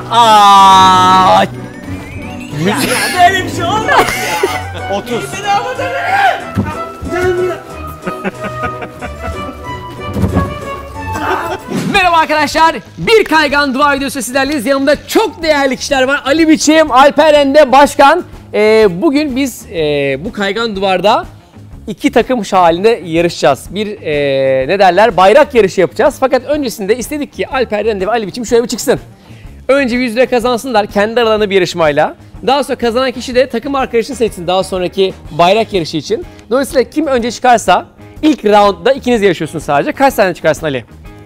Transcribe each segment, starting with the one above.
Aa! Ya böyle bir şey olmaz ya. 30. Merhaba arkadaşlar. Bir kaygan dua videosu sizlerleyiz. Yanımda çok değerli kişiler var. Ali Biçim, Alper Rende, Başkan. Bugün biz bu kaygan duvarda iki takım halinde yarışacağız. Bir ne derler, bayrak yarışı yapacağız. Fakat öncesinde istedik ki Alper Rende ve Ali Biçim şöyle bir çıksın. Önce 100 lira kazansınlar kendi aralarında bir yarışmayla. Daha sonra kazanan kişi de takım arkadaşını seçsin daha sonraki bayrak yarışı için. Dolayısıyla kim önce çıkarsa ilk roundda ikiniz yarışıyorsunuz sadece. Kaç tane çıkarsın Ali?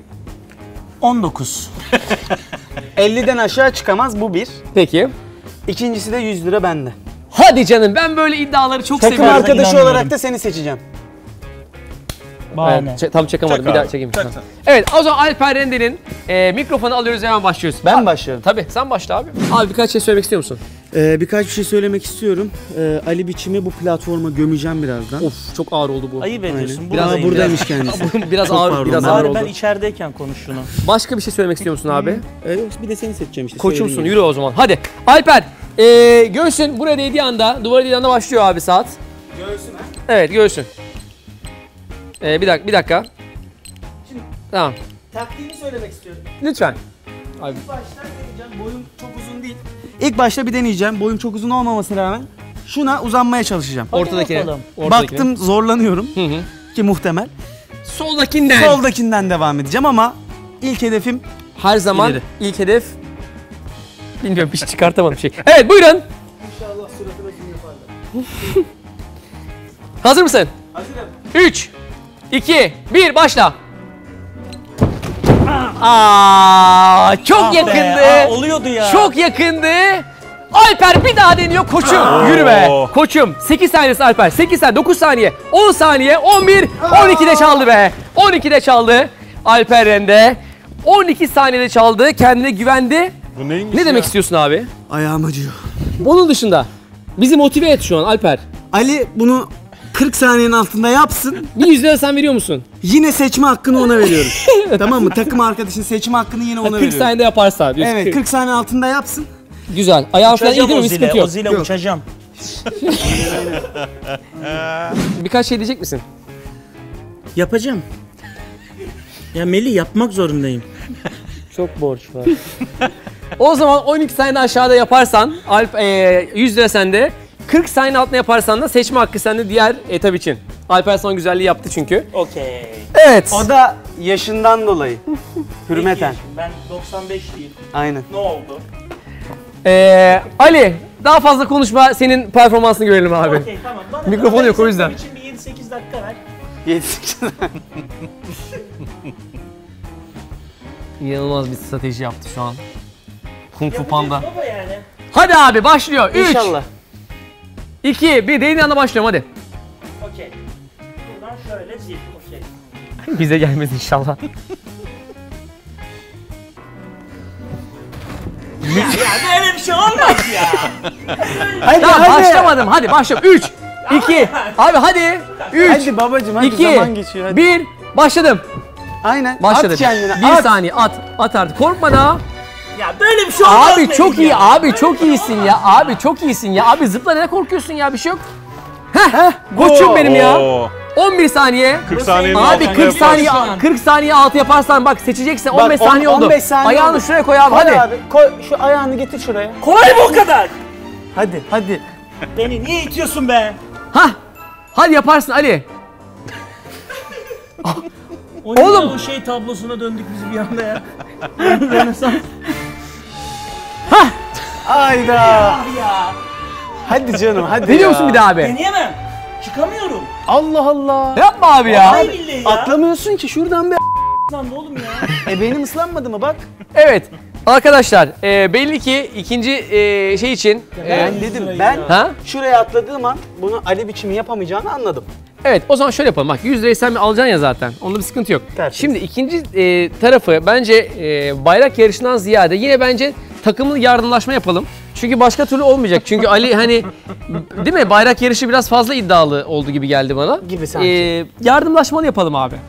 19. 50'den aşağı çıkamaz, bu bir. Peki. İkincisi de 100 lira bende. Hadi canım, ben böyle iddiaları çok Takım seviyorum. arkadaşı inanmıyorum. olarak da seni seçeceğim. Bahane. Evet, tam çakamadım. Çak Bir daha abi, çekeyim. çak Tamam. Evet, o zaman Alper Rende'nin mikrofonu alıyoruz, hemen başlıyoruz. Ben başlıyorum. Tabii, sen başla abi. Abi birkaç şey söylemek istiyor musun? Birkaç bir şey söylemek istiyorum. Ali Biçim'i bu platforma gömeceğim birazdan. Of, çok ağır oldu bu. Ayıp ediyorsun. Biraz Aa, buradaymış kendisi. Biraz Çok ağır, pardon, biraz ben- ağır Bari oldu. ben içerideyken konuş şunu. Başka bir şey söylemek istiyor musun abi? Yok, bir de seni seçeceğim işte. Koçumsun, söylediğim yürü o zaman. Hadi. Alper, göğsün buraya değdiği anda, duvara değdiği anda başlıyor abi saat. gibi. Göğsüme. Evet, göğsün. Bir dakika. Şimdi- Tamam. Taktiğini söylemek istiyorum. Lütfen. Abi. İlk başta deneyeceğim. Boyum çok uzun değil. İlk başta bir deneyeceğim. Boyum çok uzun olmamasına rağmen şuna uzanmaya çalışacağım. Ortadakine. bakalım. Ortadakine. Baktım zorlanıyorum Hı hı. ki muhtemel. Soldakinden. Soldakinden devam edeceğim ama ilk hedefim Her zaman İleri. ilk hedef. Bilmiyorum, hiç çıkartamadım şey. Evet, buyurun. İnşallah suratına zoom yaparlar. Hazır mısın? Hazırım. 3, 2, 1, başla. Aa, çok Ah be, yakındı. oluyordu ya. Çok yakındı. Alper bir daha deniyor koçum. Yürü be. Koçum. 8 saniyesi Alper. 8 saniye, 9 saniye, 10 saniye, 11, 12'de çaldı be. 12'de çaldı. Alper Rende 12 saniyede çaldı. Kendine güvendi. Bu neymiş Ne demek istiyorsun abi? Ayağım acıyor. Onun dışında bizi motive et şu an Alper. Ali bunu 40 saniyenin altında yapsın. Bir 100 lira sen veriyor musun? Yine seçme hakkını ona veriyorum. Tamam mı? Takım arkadaşın seçme hakkını yine ona 40 veriyorum. saniyede yaparsa. diyorsun. Evet, 40 saniye altında yapsın. Güzel. Ayağın falan iyi Uçacağım değil mi? o Bir sıkıntı zile. O yok. zile Yok. uçacağım. Birkaç şey diyecek misin? Yapacağım. Ya Melih, yapmak zorundayım. Çok borç var. O zaman 12 saniyede aşağıda yaparsan 100 lira sende. 40 saniye altında yaparsan da seçme hakkı sende diğer etap için. Alper sana güzelliği yaptı çünkü. Okey. Evet. O da yaşından dolayı. Hürmeten. Ben 95'liyim. Aynen. Ne oldu? Ali, daha fazla konuşma, senin performansını görelim abi. Okey, tamam. Bana Mikrofon ben yok, o yüzden. için bir 7-8 dakika ver. Yetişkin. İnanılmaz bir strateji yaptı şu an. Kung Fu Panda. Yapacağız baba yani. Hadi abi, başlıyor. 3, İnşallah. 2, 1. Dediğin anda başlıyorum, hadi. Okey. Buradan şöyle zil. Okey. Bize gelmez inşallah. Ya böyle bir şey olmaz ya. Hadi Tamam, hadi. başlamadım. Hadi başlıyorum. 3, 2, abi hadi. 3, Hadi babacım, hadi 2, zaman geçiyor hadi. 1, başladım. Aynen. Başladım. At kendini. 1 at. saniye at artık. Korkma daha. Ya böyle bir şey olmaz. Abi Melih çok ya. iyi, abi çok iyisin ya. Abi çok iyisin ya. Abi zıpla, ne korkuyorsun ya, bir şey yok. Heh, koçum benim ya. Oo. 11 saniye. 40 saniyenin Abi altında 40 saniye yaparsın. 40 saniye altı yaparsan bak seçeceksin. Bak, 15 saniye oldu. 15 saniye Ayağını oldu. şuraya koy abi, Koy hadi. abi. Koy şu ayağını, getir şuraya. Kolay mı o kadar? Hadi hadi. Beni niye itiyorsun be? Hah. Hadi yaparsın Ali. O ne Oğlum! ya, o şey tablosuna döndük biz bir anda ya. Rönesans. Hayda. Abi ya. Hadi canım hadi Ne ya. diyorsun bir daha abi? Deneyemem. Çıkamıyorum. Allah Allah. Yapma abi ya. Ay billahi ya. Atlamıyorsun ki şuradan bir Lan oğlum ya. benim ıslanmadı mı bak. Evet. Arkadaşlar belli ki ikinci şey için Ben dedim, ben ha? şuraya atladığım an bunu Ali Biçim'i yapamayacağını anladım. Evet, o zaman şöyle yapalım. Bak 100 lirayı sen alacaksın ya zaten. Onda bir sıkıntı yok. Tertemiz. Şimdi ikinci tarafı bence bayrak yarışından ziyade yine bence takımlı yardımlaşma yapalım. Çünkü başka türlü olmayacak. Çünkü Ali hani değil mi, bayrak yarışı biraz fazla iddialı oldu gibi geldi bana. Gibi sanki. Yardımlaşmalı yapalım abi.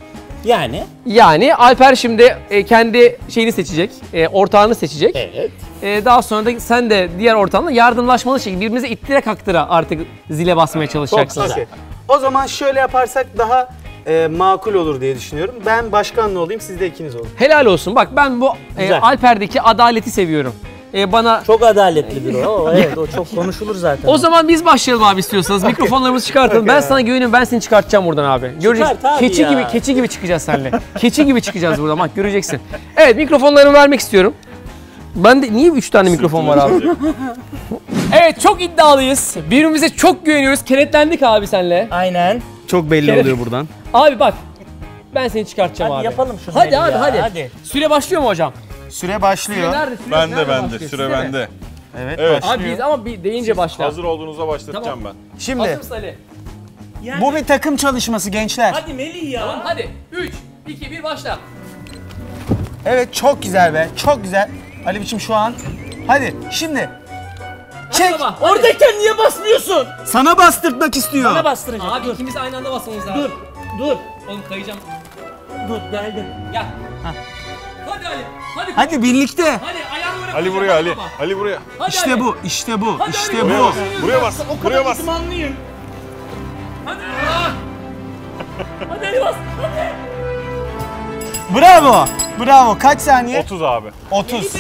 Yani Alper şimdi kendi şeyini seçecek, ortağını seçecek. Evet. Daha sonra da sen de diğer ortağınla yardımlaşmalı şekilde birbirinize ittire kaktıra artık zile basmaya çalışacaksınız. Okey. O zaman şöyle yaparsak daha makul olur diye düşünüyorum. Ben başkanlı olayım, siz de ikiniz olun. Helal olsun. Bak ben bu Güzel. Alper'deki adaleti seviyorum. Bana Çok adaletlidir o. Evet, o çok konuşulur zaten. o zaman biz başlayalım abi istiyorsanız. Mikrofonlarımızı çıkartalım. Ben sana güveniyorum. Ben seni çıkartacağım buradan abi. Göreceksin. tabii ya. Keçi gibi çıkacağız seninle. Keçi gibi çıkacağız buradan. Bak göreceksin. Evet, mikrofonlarımı vermek istiyorum. Ben de niye 3 tane mikrofon var abi? Evet, çok iddialıyız. Birbirimize çok güveniyoruz. Kenetlendik abi seninle. Aynen. Çok belli oluyor buradan. Abi bak. Ben seni çıkartacağım Hadi abi. yapalım şunu. Hadi abi ya, hadi. Hadi. Süre başlıyor mu hocam? Süre başlıyor. Nerede? Süre Bende nerede bende. başlıyor? Süre Sizde mi? bende. Evet, Evet. başlıyor. Abi biz ama bir deyince başla. Hazır olduğunuzda başlatacağım Tamam. ben. Şimdi Hazır mısın Ali? Yani, bu bir takım çalışması gençler. hadi Melih ya. Tamam hadi. 3, 2, 1 başla. Evet, çok güzel be. Çok güzel. Ali biçim şu an. Hadi şimdi. Çek. Hadi baba, hadi. Oradayken niye basmıyorsun? Sana bastırtmak istiyor. Bana bastıracak. Abi Dur. ikimiz aynı anda basmamız lazım. Dur. Oğlum kayacağım. Dur geldim. Gel. Hadi Ali. Hadi. Hadi birlikte. Hadi ayağını bırak. Ali buraya Ali. Ali buraya. Hadi İşte Ali. bu, işte bu, Hadi işte Ali. Buraya bu. bas. Buraya bas. Buraya bas. Osmanlıyım. Hadi. Hadi Ali bas. Hadi. Bravo. Bravo. Kaç saniye? 30 abi. 30.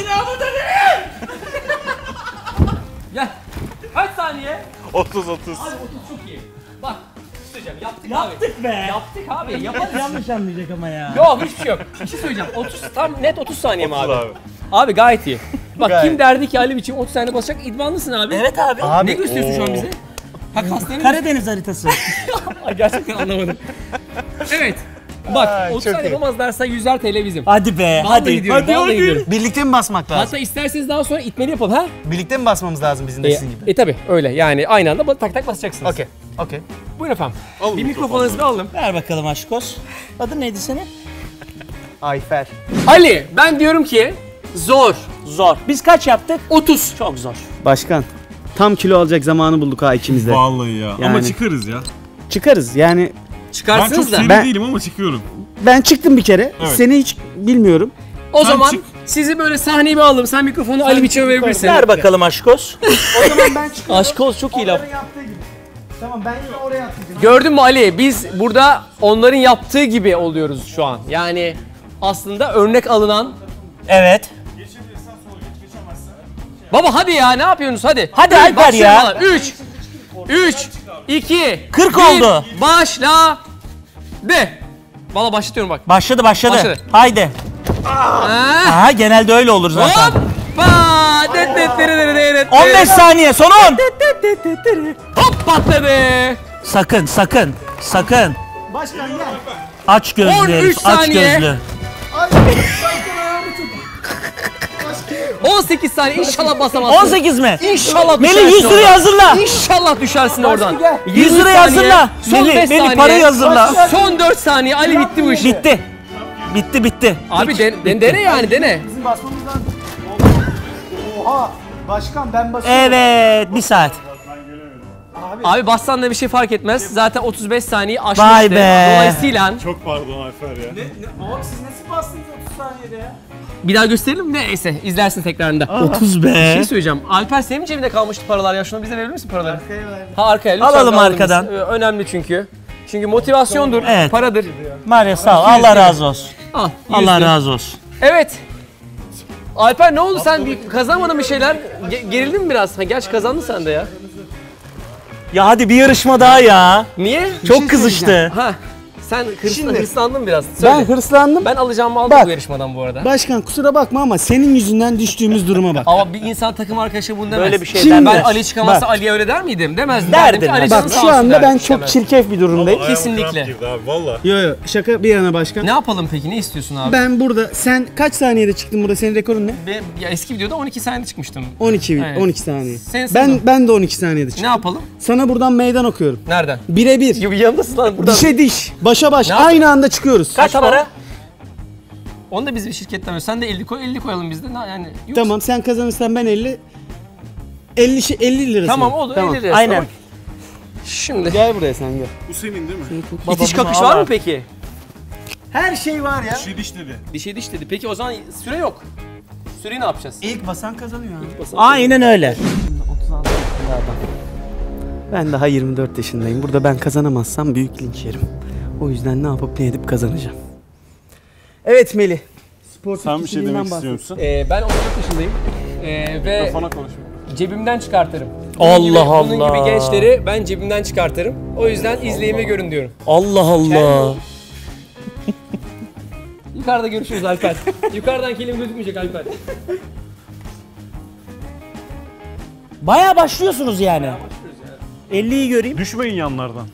Gel. Kaç saniye? 30. Abi 30 çok iyi. Bak. Söyleyeceğim. Yaptık, abi. Yaptık be. Yaptık abi. Yaparız. Yanlış anlayacak ama ya. Yok hiçbir şey yok. Bir şey söyleyeceğim. 30 tam net 30 saniye mi 30 abi? abi. Abi gayet iyi. Bak Gayet. kim derdi ki Ali biçim 30 saniye basacak? İdmanlısın abi. Evet abi. Ne gösteriyorsun şu an bize? Ha kaslarını Karadeniz haritası. Ay, gerçekten anlamadım. Evet. Bak Ay, 30 çok saniye iyi. yapamazlarsa 100'er TL bizim. Hadi be. Vallahi Hadi. diyorum, Hadi vallahi diyorum. Birlikte mi basmak lazım? Hatta isterseniz daha sonra itmeli yapalım ha? Birlikte mi basmamız lazım bizim de sizin gibi? Tabi öyle yani aynı anda tak tak basacaksınız. Okey. Okey. Buyurun efendim. Alın Bir mikrofonunuzu da alalım. Ver bakalım aşkos. Adın neydi senin? Ayfer. Ali ben diyorum ki zor. Zor. Biz kaç yaptık? 30. Çok zor. Başkan. Tam kilo alacak zamanı bulduk ha ikimiz de. Vallahi ya. Ama Yani- çıkarız ya. Çıkarız yani. Çıkarsınız da. seri Ben- değilim ama çıkıyorum. Ben çıktım bir kere. Evet. Seni hiç bilmiyorum. O Sen zaman çık. sizi böyle sahneye bir alalım. Sen mikrofonu Ali biçime verebilirsin. Ver bakalım aşkos. O zaman ben çıkıyorum. Aşk olsun çok iyi laf. Onların yaptığı gibi. Tamam, ben yine oraya atlayacağım. Gördün mü Ali? Biz burada onların yaptığı gibi oluyoruz şu an. Yani aslında örnek alınan. Evet. Baba hadi ya ne yapıyorsunuz hadi. Hadi Alper ya. 3 2 40 oldu. Başla. De. Valla başlatıyorum bak. Başladı. Başladı. Haydi. Ha. Aha genelde öyle olur zaten. Hoppa. 15 saniye son 10. Hop patladı. Sakın. Başkan gel. Aç gözlü 13 herif, aç saniye. gözlü. 18 saniye inşallah basamazsın. 18 mi? İnşallah Melih düşersin 100 lirayı oradan. hazırla. İnşallah düşersin oradan. gel. 100 lirayı saniye, hazırla. Son Melih, 5 Melih saniye. parayı hazırla. Son 4 saniye Ali bitti bu iş. Bitti. Bitti. Abi dene yani dene. Bizim basmamız lazım. Oha. Başkan ben basıyorum. Evet, bir saat. Abi bassan da bir şey fark etmez. Zaten 35 saniye aşmıştı. Vay be. Dolayısıyla Çok pardon Alper ya. Abi siz nasıl bastınız 30 saniyede ya? bir daha gösterelim mi? Neyse izlersin tekrarında. 30 Bir be. şey söyleyeceğim. Alper senin cebinde kalmıştı paralar ya. Şunu bize verir misin paraları? Arkaya ver. Ha arkaya lütfen. Alalım alalım arkadan. biz. Önemli çünkü. Çünkü motivasyondur, Evet. paradır. Maria sağ ol. Allah razı olsun. Al. Allah 100 lira. razı olsun. Evet. Alper ne oldu sen kazanmadın bir şeyler? Gerildin mi biraz? Ha, gerçi kazandın sen de ya. Ya hadi bir yarışma daha ya. Niye? Çok kızıştı. Ha. Sen Şimdi- hırslandın biraz. Söyle. Ben hırslandım. Ben alacağımı aldım Bak. bu yarışmadan bu arada. Başkan kusura bakma ama senin yüzünden düştüğümüz duruma bak. Ama bir insan takım arkadaşı bunu demez. Böyle bir şey Şimdi- denmez. Ben Ali çıkamazsa Bak. Ali'ye öyle der miydim? Demezdim. Derdim. Derdim ki Ali Bak, canın Bak sağ şu olsun anda derdim. ben çok Demez. çirkef bir durumdayım. Ayağıma Kesinlikle. kramp girdi abi valla. Yo şaka bir yana başkan. Ne yapalım peki? Ne istiyorsun abi? Ben burada sen kaç saniyede çıktın burada, senin rekorun ne? Ya eski videoda 12 saniyede çıkmıştım. 12 Evet. 12 saniye. Senin Ben sınavın. ben de 12 saniyede çıktım. Ne yapalım? Sana buradan meydan okuyorum. Nereden? Birebir. Yanındasın lan buradan. Dişe diş, başa baş Ne yapalım? aynı anda çıkıyoruz. Kaç Tamam. para? Onu da biz bir şirketten veriyoruz. Sen de 50 koy, 50 koyalım biz de. Yani yok. Tamam, sen kazanırsan ben 50 lirası. Tamam oldu 50 lirası. Aynen. Bak. Şimdi Gel buraya sen gel. Bu senin değil mi? itiş bunu kakış al var mı abi. peki? Her şey var ya. Diş dedi. Dişe diş dedi. Peki o zaman süre yok. Süreyi ne yapacağız? İlk basan kazanıyor abi. Aynen öyle. 36 yaşında adam. Ben daha 24 yaşındayım. Burada ben kazanamazsam büyük linç yerim. O yüzden ne yapıp ne edip kazanacağım. Evet Melih. Spor Sen bir şey kişiliğinden demek bahset. istiyor musun? Ben 34 yaşındayım. Ve Mikrofona konuş. cebimden çıkartırım. Allah Bunun Allah. gibi gençleri ben cebimden çıkartırım. O yüzden izleyin ve görün diyorum. Allah Allah. Yukarıda görüşürüz Alper. Yukarıdan kelime gözükmeyecek Alper. Bayağı başlıyorsunuz yani. 50'yi göreyim. Düşmeyin yanlardan.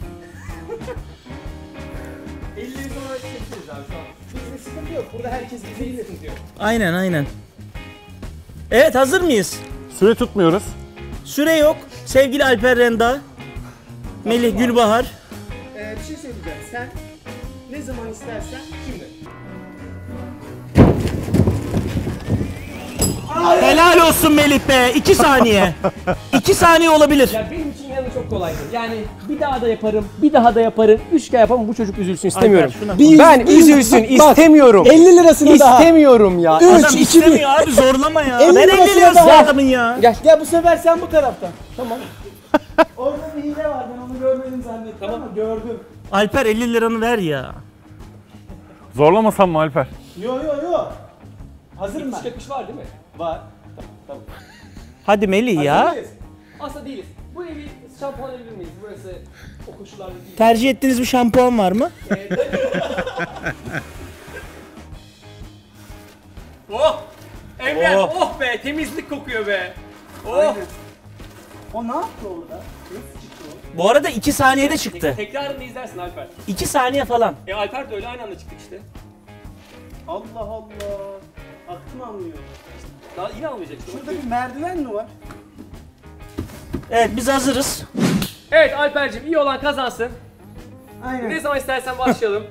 50'yi sonra çekeceğiz abi şu an. Bizde sıkıntı yok. Burada herkes bize izlesin diyor. Aynen. Evet, hazır mıyız? Süre tutmuyoruz. Süre yok. Sevgili Alper Renda, Melih Gülbahar. Bir şey söyleyeceğim. Sen ne zaman istersen şimdi. Helal olsun Melih be. 2 saniye. 2 saniye olabilir. Ya benim için yanı çok kolaydı. Yani bir daha da yaparım, bir daha da yaparım. 3 kere yapamam, bu çocuk üzülsün istemiyorum. Ben üzülsün istemiyorum. 50 lirasını daha. İstemiyorum ya. Adam istemiyor abi, zorlama ya. 50 Ver 50 lirasına lirası daha. adamın ya. Gel bu sefer sen bu taraftan. Tamam. Orada bir hile var, ben onu görmedim zannettim ama gördüm. Alper 50 liranı ver ya. Zorlamasam mı Alper? Yo. Hazırım ben. Çıkış var değil mi? Var. Hadi Melih ya. Aslında değiliz. Bu evi şampuan edebilir miyiz? Burası o koşullarda değil. Tercih ettiğiniz bir şampuan var mı? Oh! Emre, oh be! Temizlik kokuyor be! Oh! O ne yaptı orada? Bu arada 2 saniyede çıktı. Tekrarını izlersin Alper. 2 saniye falan. Alper de öyle aynı anda çıktı işte. Allah Allah. Aklım almıyor. Daha yine almayacak işte. Şurada bir merdiven mi var? Evet, biz hazırız. Evet Alper'cim, iyi olan kazansın. Aynen. Ne zaman istersen başlayalım.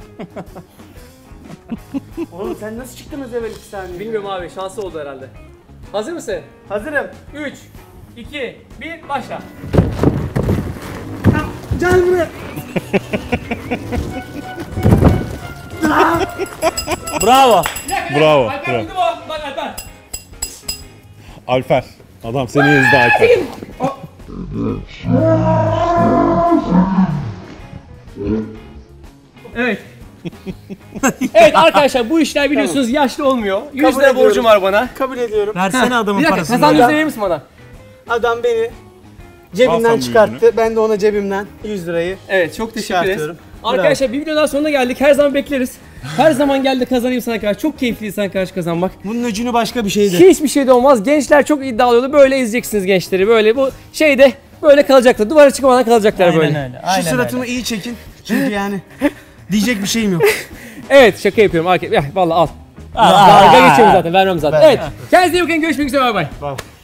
Oğlum sen nasıl çıktın az evvel 2 saniye? Bilmiyorum abi, şansı oldu herhalde. Hazır mısın? Hazırım. 3, 2, 1, başla. Gel buraya. Bravo. Bravo. Alper bravo. bildi mi? Bak Alper. Alper. Adam seni ezdi Alper. Evet. Evet arkadaşlar, bu işler biliyorsunuz yaşlı olmuyor. 100 lira ediyorum. borcum var bana. Kabul ediyorum. Versene adamın Bir dakika, parasını. kazan ya. 100 verir misin bana? Adam beni Al cebimden sen çıkarttı. Ben de ona cebimden 100 lirayı Evet, çok teşekkür ederiz. çıkartıyorum. Arkadaşlar bir videonun sonuna geldik. Her zaman bekleriz. Her zaman gel de kazanayım sana karşı. Çok keyifli sana karşı kazanmak. Bunun öcünü başka bir şeydi. Hiçbir şey de olmaz. Gençler çok iddialı oluyor. Böyle ezeceksiniz gençleri. Böyle bu şeyde böyle kalacaklar. Duvara çıkmadan kalacaklar Aynen böyle. öyle. Şu Aynen suratımı öyle. iyi çekin. Çünkü yani diyecek bir şeyim yok. Evet, şaka yapıyorum. Vallahi al. Aa, Dalga geçiyorum zaten. Vermem zaten. Ver. Evet. Kendinize iyi bakın. Görüşmek üzere. Bay bay. Bak.